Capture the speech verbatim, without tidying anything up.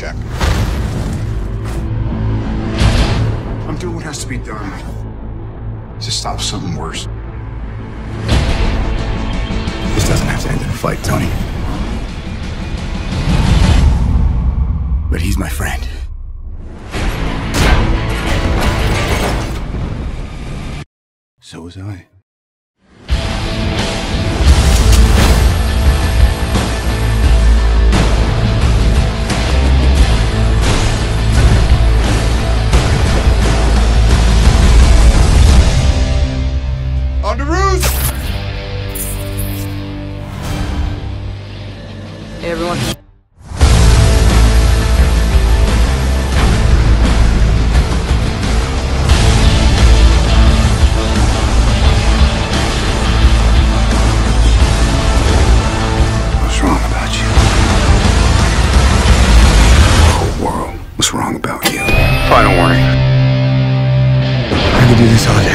check. I'm doing what has to be done to stop something worse. This doesn't have to end in a fight, Tony. But he's my friend. So was I. On the roof! Hey, everyone. What's wrong about you? The whole world was wrong about you. Final warning. I could do this all day.